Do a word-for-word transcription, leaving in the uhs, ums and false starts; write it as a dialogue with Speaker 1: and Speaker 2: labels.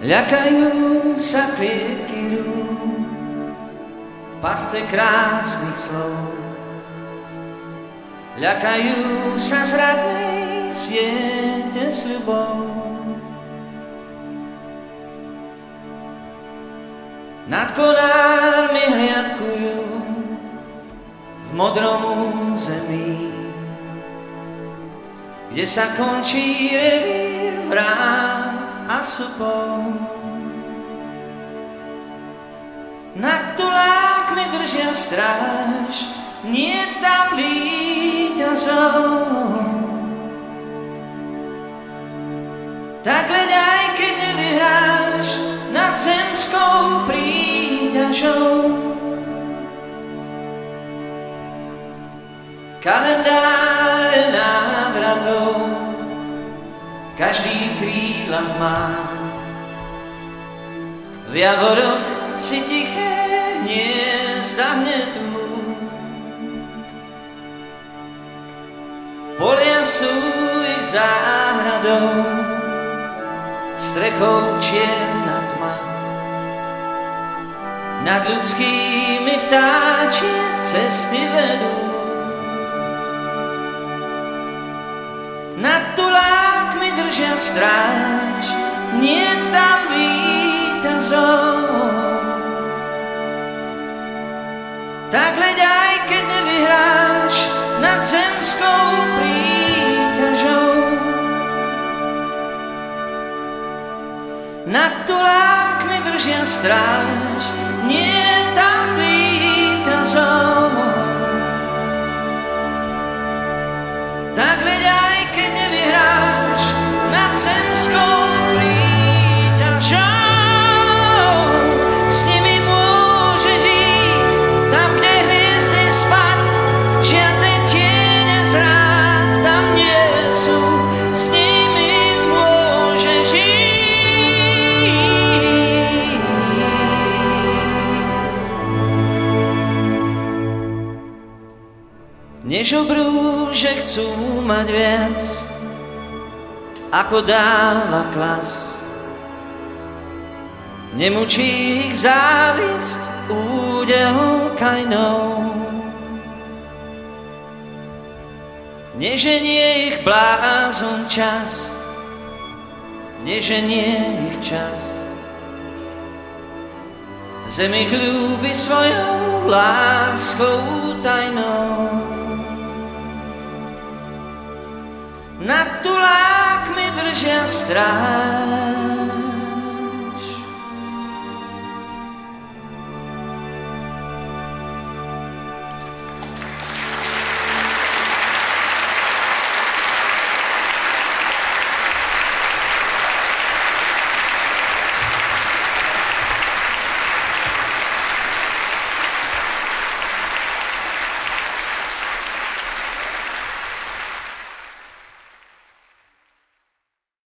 Speaker 1: Ľakajú sa klietky rúk, pasce krásnych slov. Ľakajú sa zradnej siete sľubov. Nad konármi hliadkujú v modrom území, kde sa končí revír vrán a supov. Nad tulákmi držia stráž, niet tam víťazov. Tak hľadaj, keď nevyhráš nad zemskou príťažou. Kalendáre návratov každý v krídlach má. V javoroch si tiché hniezda hnedú. Polia sú ich záhradou, strechou čierna tma. Nad ľudskými vtáčie cesty vedú. Nad tulákmi držia stráž, niet tam víťazov. Tak hľadaj, keď nevyhráš nad zemskou príťažou. Nad tulákmi držia stráž, niet tam víťazov. Tak hľadaj, keď nevyhráš nad zemskou príťažou. S nimi môžeš ísť tam, kde hviezdy spať, žiadne tiene zrád tam nie sú. S nimi môžeš ísť. Než obrúže chcú mať viac, ako dáva klas. Nemučí ich závisť údel kajnou. Neženie ich blázon čas, neženie ich čas. Zem ich ľúbi svojou láskou tajnou. Nad tulákmi držia stráž,